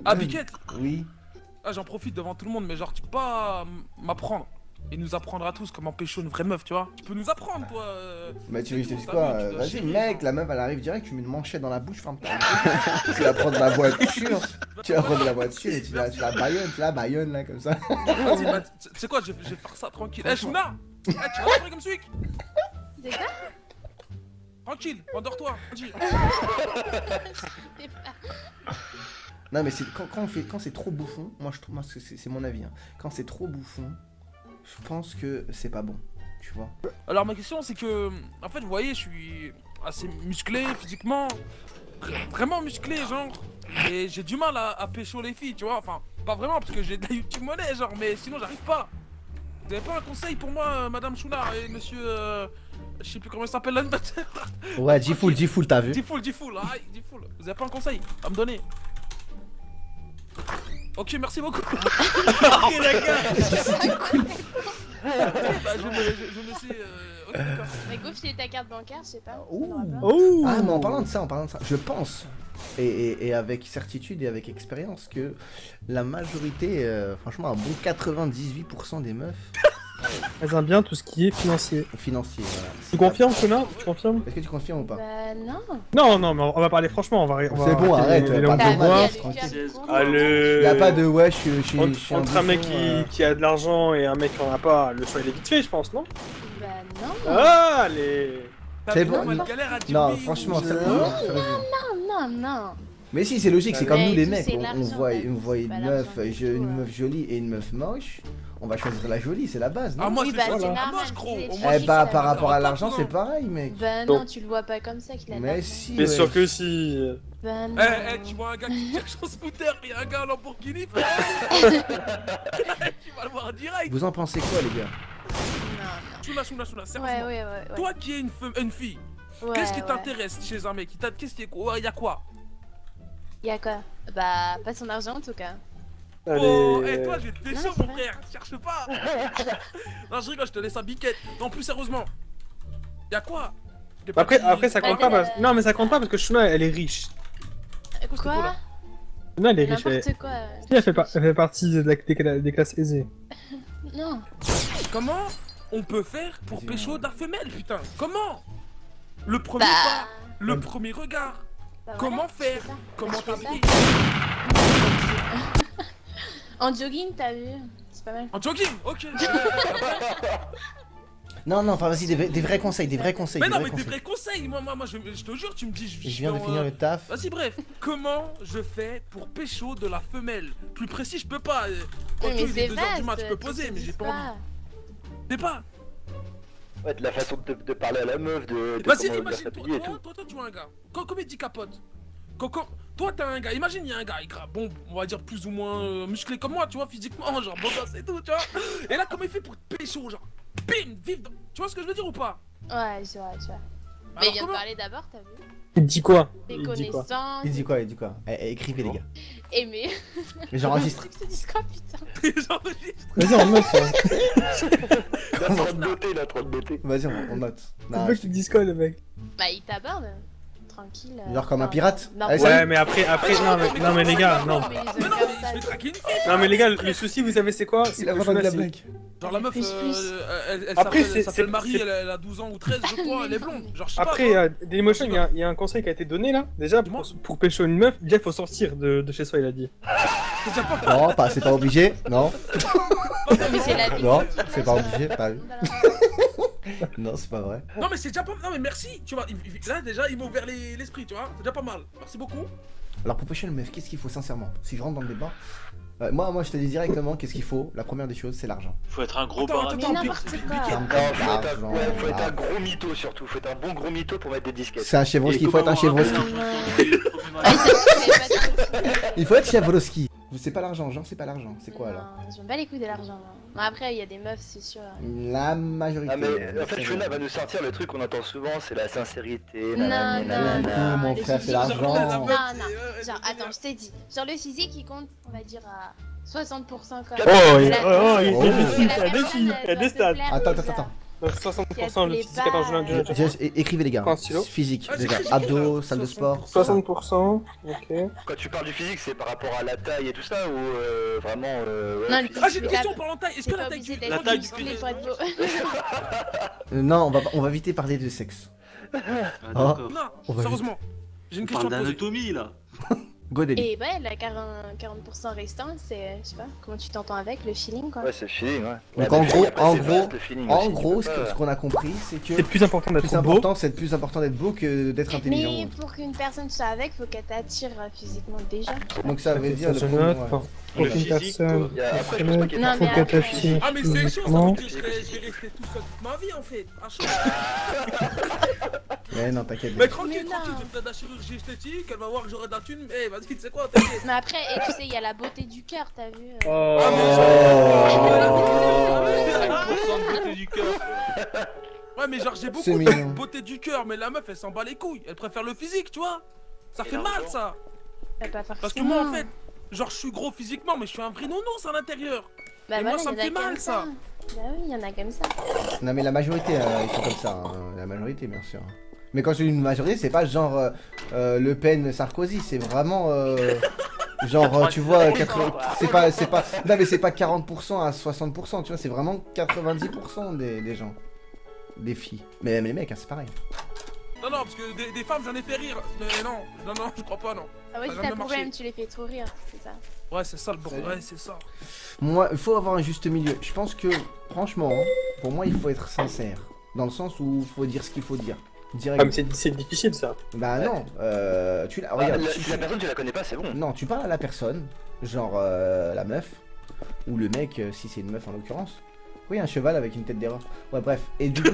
Ah, Biquette. Oui. Ah, j'en profite devant tout le monde, mais genre, tu peux pas m'apprendre et nous apprendre à tous comment pécho une vraie meuf, tu vois. Tu peux nous apprendre, toi. Mais tu veux que je te tout, dise t'as quoi? vu, tu dois Vas-y, chier, mec, genre. la meuf elle arrive direct, tu mets une manchette dans la bouche, ferme ta gueule. Tu la prends de la voiture, tu la prends de la voiture et tu la baïonnes là comme ça. Vas-y, bah, tu sais quoi, je vais faire ça tranquille. Eh, Shuna, tu vas rentrer comme celui. C'est quoi? Tranquille, endors-toi. Tranquille. Non mais quand c'est trop bouffon, moi je trouve, moi c'est mon avis, hein. Quand c'est trop bouffon, je pense que c'est pas bon, tu vois. Alors ma question c'est que, en fait vous voyez, je suis assez musclé physiquement, vraiment musclé genre, et j'ai du mal à pécho les filles, tu vois, enfin pas vraiment parce que j'ai de la YouTube monnaie genre, mais sinon j'arrive pas. Vous avez pas un conseil pour moi, Madame Shuna et Monsieur, je sais plus comment il s'appelle l'animateur. Ouais, G-Full, t'as vu? G-Full, vous avez pas un conseil à me donner? Ok, merci beaucoup. Ok, d'accord. Bah, je me sais. Ok, d'accord. Mais go, filer ta carte bancaire, je sais pas. Ouh. Ah, mais en parlant de ça, je pense, et avec certitude et avec expérience, que la majorité, franchement, un bon 98% des meufs. Elles aiment bien tout ce qui est financier. Financier, voilà. Tu confirmes, Shuna? Tu confirmes? Est-ce que tu confirmes ou pas? Bah non. Non, mais on va parler franchement, C'est bon, arrête, les pas langues de de bois. tranquille. Allez. Y'a pas de ouais, je suis Entre un mec qui a de l'argent et un mec qui en a pas, le choix il est vite fait, je pense, non? Bah non. Ah, allez. C'est bon. Non, franchement, sérieusement. Non. Mais si, c'est logique, c'est comme nous les mecs, c'est on l'argent, voit ouais. une Pas meuf, l'argent, une meuf jolie et une meuf moche, on va choisir la jolie, c'est la base, non? Ah, moi Oui, je bah, vais c'est choisir la normal, moche, gros. c'est- Au c'est- moins, Eh bah, c'est par la rapport à même. l'argent, c'est pareil, mec. Bah non, tu le vois pas comme ça qu'il a de Mais l'argent. si, Bien ouais. sûr que si. Bah non. Tu vois un gars qui cherche son scooter et un gars en Lamborghini, frère. Tu vas le voir direct. Vous en pensez quoi, les gars? Non, Shuna, non. sérieusement. Ouais. Toi qui es une fille, Ouais, qu'est-ce qui ouais. t'intéresse chez un mec? Qu'est-ce qui est quoi? Y'a quoi? Y'a quoi? Bah, pas son argent en tout cas. Oh, Allez. et toi, je vais te Non, pécho, c'est mon vrai. frère. Cherche pas. Non, je rigole, je te laisse un biquette. Non, plus sérieusement. Y'a quoi? Des Après, petits- ça compte pas parce... Non, mais ça compte pas parce que Shuna, elle est riche. quoi? Quoi? Shuna, elle est riche. N'importe quoi. Si, elle fait partie des classes aisées. Non. Comment on peut faire pour pécho de la femelle, putain? Comment? Le premier Bah. pas, le premier regard. Bah Comment voilà, faire? je fais ça. Comment Je fais ça. t'habiller? En jogging, t'as vu? C'est pas mal. En jogging, ok. Non, enfin, vas-y, des vrais conseils, Mais non, mais des vrais conseils. Moi, je te jure, tu me dis. Je viens de finir le taf. Vas-y, bref. Comment je fais pour pécho de la femelle? Plus précis, je peux pas. Quand Mais il est c'est 2h du mat, vaste. je peux poser, mais j'ai pas envie. C'est pas. Ouais, de la façon de parler à la meuf, de Vas-y, comment bien imagine, s'habiller et tout. toi, tu vois un gars. Comme il dit capote. Toi, t'as un gars. Imagine, il y a un gars, bon, on va dire plus ou moins musclé comme moi, tu vois, physiquement, genre beau gosse et tout, tu vois. Et là, comment il fait pour te pécho, genre, bim, vif dans... Tu vois ce que je veux dire ou pas? Ouais, je vois. Mais il vient de parler d'abord, t'as vu? Il dit quoi? Tes connaissances. Il dit quoi? Écrivez, les gars. Aimer. Mais j'enregistre. Tu te dis quoi, putain? J'enregistre. Vas-y, on note. Il a trop de beauté, il a trop de beauté. Vas-y, on note. Tu veux que tu te dises quoi, le mec? Bah, il t'aborde. Tranquille. Genre comme un pirate? Non, Allez, Ouais, salut. mais après, non, mais les gars, non. Mais non, mais je vais traquer une fille. Non, mais les gars, le souci, vous savez, c'est quoi? C'est Il a que vraiment de Shuna, la blague. Genre la meuf, Plus. elle Après, s'appelle Marie, elle a 12 ans ou 13, je crois, elle est blonde. Genre, je sais pas. Après, Dailymotion, il y a un conseil qui a été donné là. Déjà, pour pécho une meuf, déjà, il faut sortir de chez soi, il a dit. C'est déjà pas mal. Non, c'est pas obligé, non. mais c'est la vie. Non, c'est pas obligé, pas vu. Non, c'est pas vrai. Non, mais c'est déjà pas mal. Non, mais merci, tu vois. Là, déjà, il m'a ouvert l'esprit, tu vois. C'est déjà pas mal. Merci beaucoup. Alors pour pêcher une meuf, qu'est-ce qu'il faut sincèrement? Si je rentre dans le débat, moi je te dis directement qu'est-ce qu'il faut. La première des choses, c'est l'argent. Faut être un gros Attends, baraque. Mais n'importe quoi. Non, faut être un gros mytho surtout. Faut être un bon gros mytho pour mettre des disquettes. C'est un chevroski, il faut être un chevroski. Il faut être chevroski. C'est pas l'argent, genre c'est pas l'argent. C'est quoi alors? Non, je me bats les couilles de l'argent. moi. Bon, après, il y a des meufs, c'est sûr. La majorité. Ah mais en fait Shuna va nous sortir le truc qu'on entend souvent, c'est la sincérité. Non, nanana, nanana. mon le frère, c'est physique, l'argent. Non, Ouais, genre, attends, je t'ai dit. Genre, le physique, il compte, on va dire, à 60% quand Oh, même. il y a La- des la chiffres, il y a des personne, chiffres, il y a elle des doit te stats. plaire Attends, déjà. Donc 60% le physique, attends, je l'ai déjà. Écrivez les gars. Prends un stylo. Physique, Ah, déjà. j'écris, Abdos, salle de sport. 60%, ok. Quand tu parles du physique, c'est par rapport à la taille et tout ça ou vraiment ouais, Non, physique. Ah, j'ai une question pour l'entaille. Est-ce T'es que pas la taille obligé du. d'être La taille du musclé pénis. pour être beau. Non, on va éviter de parler de sexe. Ah, Oh. d'accord. Non, On va sérieusement. J'ai une On question parle à poser. d'anatomie là. Go Deli. Et ouais, la 40% restant, c'est, je sais pas, comment tu t'entends avec, le feeling quoi. Ouais, c'est le feeling, ouais. Donc Ouais, en mais gros, après, en c'est gros, vaste, le feeling aussi, En tu gros, peux ce pas- qu'on a compris, c'est que C'est plus important le d'être plus beau. important, c'est plus important d'être beau que d'être intelligent. Mais pour qu'une personne soit avec, faut qu'elle t'attire physiquement déjà. Donc ça veut dire je le note, premier, ouais. pour Le une physique, personne. Il y a- Après, je pense pas qu'il y ait Non, personne mais qui Faut a qu'elle plus physique. t'attire. Ah, mais c'est chaud, ça Exactement. veut dire que je vais rester tout seul toute ma vie en fait. Ah, chaud. Mais non, t'inquiète. Mais tranquille, Mais tranquille, non. je vais faire de la chirurgie esthétique, elle va voir que j'aurai de la thune. Eh, vas-y, tu sais quoi, t'inquiète. Mais après, et tu sais, il y a la beauté du cœur, t'as vu Oh. Ah, mais de beauté du cœur. Ouais, mais genre, j'ai C'est beaucoup mignon. de beauté du cœur, mais la meuf, elle s'en bat les couilles. Elle préfère le physique, tu vois. Ça fait mal, ça. Bah, pas forcément. Parce que moi, en fait, genre, je suis gros physiquement, mais je suis un vrai nounours à l'intérieur. Bah et moi, voilà, ça me il y en a fait mal, comme ça. Bah oui, il y en a comme ça. Non mais la majorité, ils sont comme ça, hein. La majorité bien sûr. Mais quand je dis une majorité, c'est pas genre Le Pen, Sarkozy, c'est vraiment genre tu vois, c'est pas, non mais c'est pas 40% à 60%, tu vois, c'est vraiment 90% des gens, des filles. Mais même les mecs, hein, c'est pareil. Non, non, parce que des femmes, j'en ai fait rire. Mais non, je crois pas, non. Ah ouais, Ça c'est va ça bien le marcher. problème, tu les fais trop rire, c'est ça. Ouais, c'est ça le bordel. Ouais, c'est ça. Moi, il faut avoir un juste milieu. Je pense que, franchement, hein, pour moi, il faut être sincère. Dans le sens où il faut dire ce qu'il faut dire. Direct. Ah, mais c'est difficile ça. Bah non, tu la, Ah, regarde, si la personne, tu la connais pas, c'est bon. Non, tu parles à la personne, genre la meuf, ou le mec, si c'est une meuf en l'occurrence. Oui, un cheval avec une tête d'erreur. Ouais, bref. Et du coup...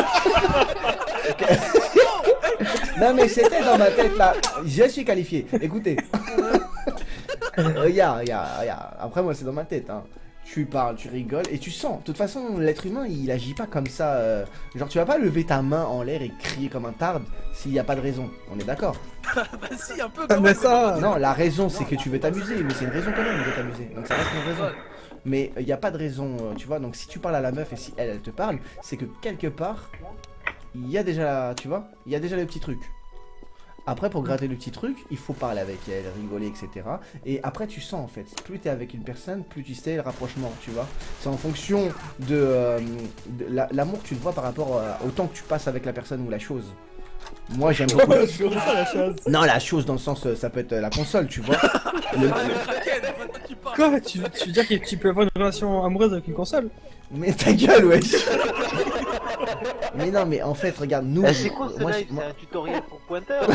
Non mais c'était dans ma tête là. Je suis qualifié. Écoutez. regarde. Après moi c'est dans ma tête. Hein. Tu parles, tu rigoles et tu sens. De toute façon, l'être humain il agit pas comme ça. Genre tu vas pas lever ta main en l'air et crier comme un tarde s'il n'y a pas de raison. On est d'accord? Bah si, un peu Ah, quand mais même. ça. Non, la raison c'est que tu veux t'amuser, mais c'est une raison quand même de t'amuser. Donc ça reste une raison. Mais il n'y a pas de raison, tu vois. Donc si tu parles à la meuf et si elle te parle, c'est que quelque part, il y a déjà, tu vois, il y a déjà le petit truc. Après, pour gratter le petit truc, il faut parler avec elle, rigoler, etc. Et après, tu sens en fait, plus tu es avec une personne, plus tu sais le rapprochement, tu vois. C'est en fonction de l'amour que tu le vois par rapport au temps que tu passes avec la personne ou la chose. Moi j'aime beaucoup. Non, la chose dans le sens, ça peut être la console, tu vois. Le- Ah, le Kraken, en fait, toi, tu parles. Quoi tu veux dire que tu peux avoir une relation amoureuse avec une console? Mais ta gueule, wesh. Mais non, mais en fait, regarde, nous. C'est quoi ce moi, live? moi- C'est un tutoriel pour pointeur?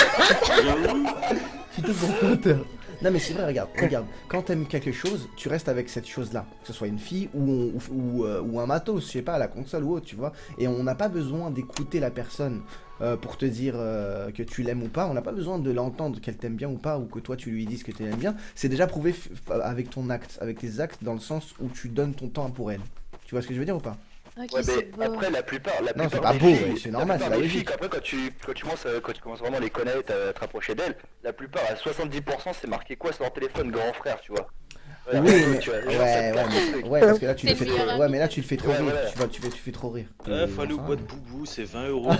Tu te prends pointeur. Non mais c'est vrai, regarde, quand t'aimes quelque chose, tu restes avec cette chose-là, que ce soit une fille ou un matos, je sais pas, la console ou autre, tu vois. Et on n'a pas besoin d'écouter la personne pour te dire que tu l'aimes ou pas. On n'a pas besoin de l'entendre qu'elle t'aime bien ou pas, ou que toi tu lui dises que tu l'aimes bien. C'est déjà prouvé avec ton acte, avec tes actes, dans le sens où tu donnes ton temps pour elle. Tu vois ce que je veux dire ou pas? Ok, Ouais, c'est mais beau. après, la plupart Non, c'est des pas beau, filles- ouais, c'est normal, la c'est la plupart des filles, logique. après, quand tu commences vraiment à les connaître, à te rapprocher d'elles, la plupart, à 70%, c'est marqué quoi sur leur téléphone, grand frère, tu vois. Oui, mais... tu vois, genre, ouais, ça te ouais, casse le truc. ouais, parce que là tu le C'est fais le trop... meilleur Ouais, ami. mais là tu le fais trop Ouais, rire, voilà. tu fais trop rire. Faut aller au bois de boubou, c'est 20 €.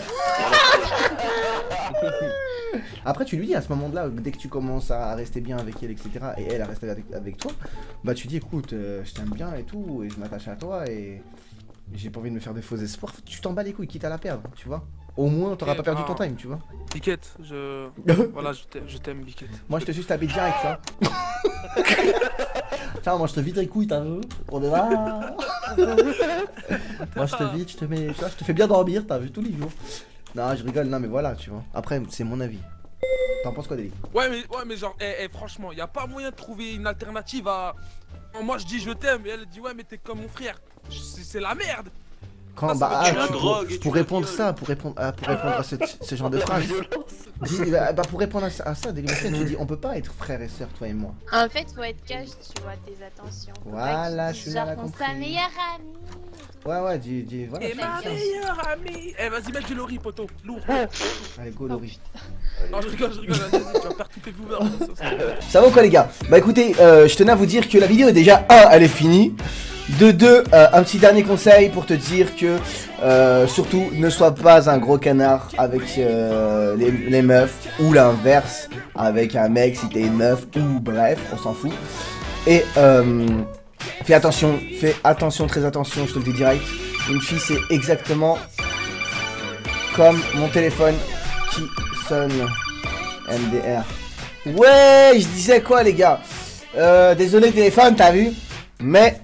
Après tu lui dis à ce moment-là, dès que tu commences à rester bien avec elle, etc. et elle à rester avec toi, bah tu dis écoute, je t'aime bien et tout, et je m'attache à toi et j'ai pas envie de me faire des faux espoirs. Tu t'en bats les couilles, quitte à la perdre, tu vois. Au moins t'auras pas perdu ton time, tu vois. Biquette, voilà, je t'aime, Biquette. Moi je te suis tapé direct, ça. Tiens, moi je te vide les couilles, t'as vu. On est là. Moi je te vide, je te mets, tu vois, je te fais bien dormir, t'as vu, tous les jours. Non, je rigole, non mais voilà, tu vois. Après, c'est mon avis. T'en penses quoi, Deli? Ouais, mais genre, franchement, y a pas moyen de trouver une alternative à. Moi, je dis je t'aime, et elle dit ouais, mais t'es comme mon frère. C'est la merde. Quand, ça bah, veut dire la drogue et tu pour la répondre violes. ça, pour répondre à ce genre de phrase. Pour répondre à ça, Deli, tu dis on peut pas être frère et sœur, toi et moi. En fait, faut être cash, tu vois, tes attentions. Faut pas Voilà, qu'ils je disent suis là, genre la qu'on sa compris. meilleure amie. Ouais, dis, voilà. Et tu ma fais ça. meilleure amie. Eh, vas-y, mets du lori, poto. Lourd. Allez, go, Laurie. Non, je rigole, vas-y, tu vas perdre tous tes viewers. Ça va ou quoi, les gars? Bah écoutez, je tenais à vous dire que la vidéo est déjà elle est finie. De deux, un petit dernier conseil pour te dire que surtout ne sois pas un gros canard avec les meufs ou l'inverse avec un mec si t'es une meuf ou bref, on s'en fout. Et fais attention, très attention, je te le dis direct. Une fille c'est exactement comme mon téléphone qui sonne. MDR. Ouais, je disais quoi les gars? Désolé téléphone, t'as vu? Mais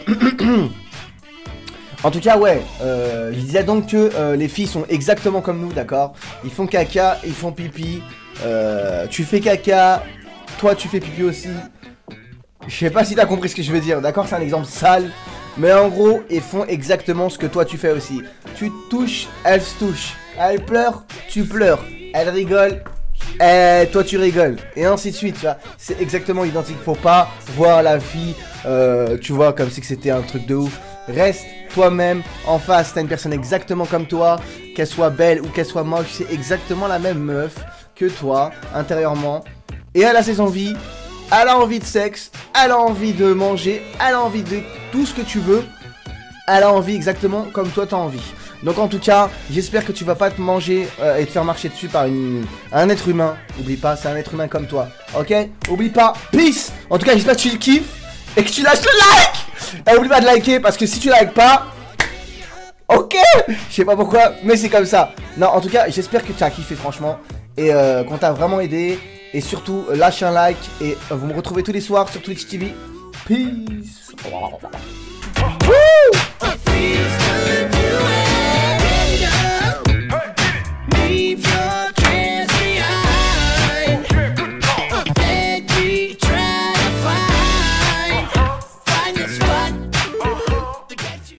en tout cas ouais, je disais donc que les filles sont exactement comme nous, d'accord? Ils font caca, ils font pipi, tu fais caca, toi tu fais pipi aussi. Je sais pas si t'as compris ce que je veux dire, d'accord? C'est un exemple sale, mais en gros ils font exactement ce que toi tu fais aussi. Tu te touches, elles se touchent, elles pleurent, tu pleures, elles rigolent, toi tu rigoles, et ainsi de suite, tu vois. C'est exactement identique, faut pas voir la fille, tu vois, comme si c'était un truc de ouf. Reste toi-même, en face, t'as une personne exactement comme toi, qu'elle soit belle ou qu'elle soit moche, c'est exactement la même meuf que toi, intérieurement. Et elle a ses envies, elle a envie de sexe, elle a envie de manger, elle a envie de tout ce que tu veux. Elle a envie exactement comme toi t'as envie. Donc en tout cas, j'espère que tu vas pas te manger et te faire marcher dessus par un être humain. Oublie pas, c'est un être humain comme toi. Ok? Oublie pas. Peace. En tout cas, j'espère que tu le kiffes et que tu lâches le like. Et oublie pas de liker parce que si tu likes pas... Ok. Je sais pas pourquoi, mais c'est comme ça. Non, en tout cas, j'espère que tu as kiffé franchement. Et qu'on t'a vraiment aidé. Et surtout, lâche un like. Et vous me retrouvez tous les soirs sur Twitch TV. Peace.